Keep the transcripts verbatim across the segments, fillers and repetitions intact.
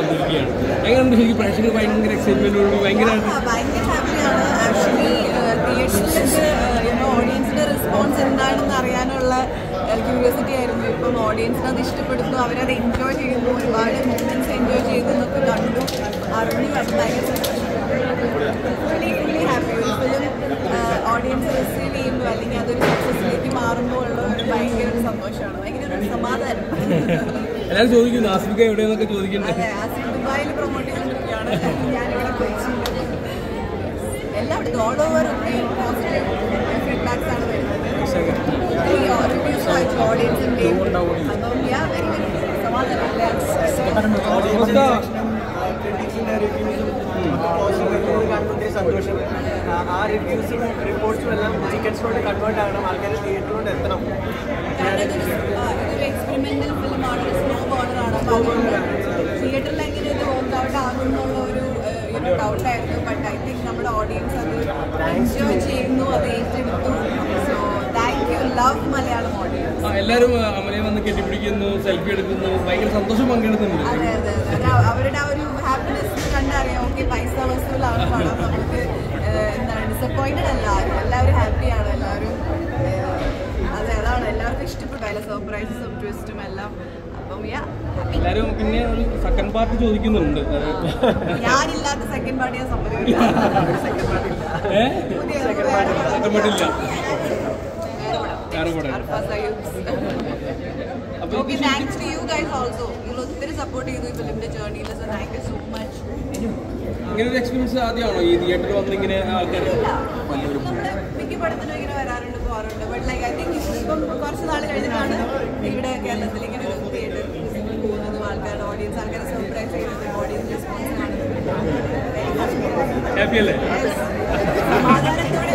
വന്നിരിക്കുകയാണ്. എങ്ങനെയുണ്ട് ശരിക്കും പ്രേക്ഷകർ ഭയങ്കര എക്സൈറ്റ്മെന്റോട് ഭയങ്കര ഭയങ്കര ഹാപ്പിയാണ്. ആക്ച്വലി തിയേറ്ററിലേക്ക് ഓഡിയൻസിന്റെ റെസ്പോൺസ് എന്താണെന്ന് അറിയാനുള്ള ക്യൂരിയോസിറ്റി ആയിരുന്നു. ഇപ്പം ഓഡിയൻസിന് അത് ഇഷ്ടപ്പെടുന്നു, അവരത് എൻജോയ് ചെയ്യുന്നു, ഒരുപാട് മൂമെന്റ്സ് എൻജോയ് ചെയ്തു എന്നൊക്കെ കണ്ടു അറിഞ്ഞു. അത് ഭയങ്കര ഫുള്ളി ഫുള്ളി ഹാപ്പി. ഒരു ഫിലിം ഓഡിയൻസ് റിസീവ് ചെയ്യുമ്പോൾ അല്ലെങ്കിൽ അതൊരു സക്സസിലേക്ക് മാറുമ്പോൾ ഉള്ള ഒരു ഭയങ്കര ഒരു സന്തോഷമാണ്, ഭയങ്കര ഒരു സമാധാനം. എല്ലാവരും ചോദിക്കുന്നു ആസിഫിക്ക എവിടെയെന്നൊക്കെ ചോദിക്കുന്നത്. അതെ, ആസിഫ് ദുബായിൽ പ്രൊമോട്ട് ചെയ്തിരിക്കുകയാണ്, ഞാനിവിടെ കൊച്ചിയിൽ. എല്ലായിടത്തും ഓൾ ഓവർ ഒത്തിരി പോസിറ്റീവ് ഫീഡ്ബാക്സ് ആണ് വരുന്നത്. റിവ്യൂസ് വായിച്ചു ഓഡിയൻസിൻ്റെയും. അപ്പം യാ വെരി വെരി സമാധാനം. സന്തോഷം. ആ റിവ്യൂസും റിപ്പോർട്ട്സും എല്ലാം ടിക്കറ്റ്സിലോട്ട് കൺവേർട്ട് ആകണം, ആൾക്കാർ തിയേറ്ററിലോട്ട് എത്തണം. ഇതൊരു എക്സ്പെരിമെന്റൽ ഫിലിമാണ്, ഒരു സ്ലോ ബോർഡറാണ്. അപ്പോൾ അതുകൊണ്ട് തിയേറ്ററിൽ എങ്ങനെ ഇത് വർക്ക് ഔട്ട് ആകുന്നുള്ള ഒരു ഡൗട്ടായിരുന്നു. ബട്ട് ഐ തിങ്ക് നമ്മുടെ ഓഡിയൻസ് അത് എൻജോയ് ചെയ്യുന്നു, അത് ഏറ്റെടുത്തു. So thank you, love Malayalam audience. എല്ലാവരും അമലയെ വന്ന് കെട്ടിപ്പിടിക്കുന്നു, സെൽഫി എടുക്കുന്നു, ഭയങ്കര സന്തോഷം പങ്കെടുക്കുന്നുണ്ട്. അതെ അതെ അതെ, അവരുടെ ആ ഒരു ഹാപ്പിനെസ് കണ്ടറിയാം. ഓക്കെ, പൈസ വസൂലാണ് പണം, നമുക്ക് എന്താണ് ഡിസപ്പോയിന്റഡ് അല്ല ആരും, എല്ലാവരും ഹാപ്പിയാണ് എല്ലാവരും. അതെ, അതാണ് എല്ലാവർക്കും ഇഷ്ടപ്പെട്ടു അതിലെ സർപ്രൈസസും ട്വിസ്റ്റും എല്ലാം. അപ്പം യാ എല്ലാവരും പിന്നെ ഒരു സെക്കൻഡ് പാർട്ട് ചോദിക്കുന്നുണ്ട്. ഞാനില്ലാത്ത സെക്കൻഡ് പാർട്ടി ഞാൻ സമ്മതിക്കില്ല. Okay, thanks to you guys also. You know, very supportive in the film journey. So thank you so much. ഇങ്ങനൊരു എക്സ്പീരിയൻസ് ആദ്യമാണോ ഈ തിയേറ്ററിൽ വന്ന് ഇങ്ങനെ ആൾക്കാർ? നമ്മുടെ മിക്ക പടത്തിനും ഇങ്ങനെ വരാറുണ്ട്, പോകാറുണ്ട്. ബട്ട് ലൈക്ക് ഐ തിങ്ക് ഇപ്പം കുറച്ച് നാൾ കഴിഞ്ഞിട്ടാണ് ഇവിടെ കേരളത്തിൽ ഇങ്ങനെ ഒരു തിയേറ്റർ പോകുന്നതും ആൾക്കാരുടെ ഓഡിയൻസ് ആൾക്കാരെ സർപ്രൈസ് ചെയ്യുന്നതും ഓഡിയൻസ് റെസ്പോൺസ് കാണുന്നതും. ഹാപ്പി അല്ലേ? സമാധാനത്തോടെ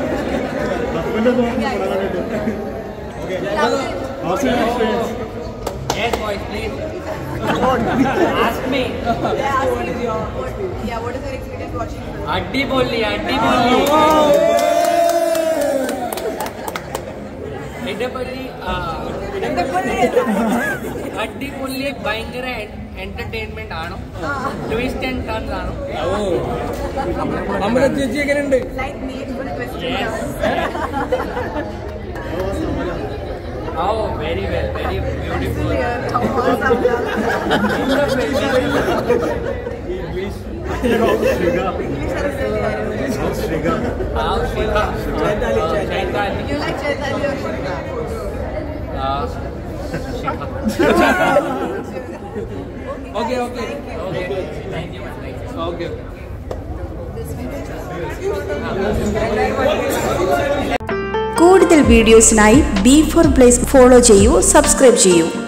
Yes, boys, please. Ask me. Yeah, what is your what, yeah, what is your experience watching film? Addi bolli, addi bolli. Idapalli, addi bolli ഭയങ്കര എന്റർടൈൻമെന്റ് ആണോ, twist and turns ആണോ? നമ്മുടെ ചേച്ചി എങ്ങനെയുണ്ട്? Like me, but twist. Oh, very well, very beautiful. English. How Shriga? Chaitali. You like Chaitali or Shriga? Uh, Shriga. Okay, okay. Okay, thank you. Okay. കൂടുതൽ വീഡിയോസിനായി B four place follow ചെയ്യൂ, subscribe ചെയ്യൂ.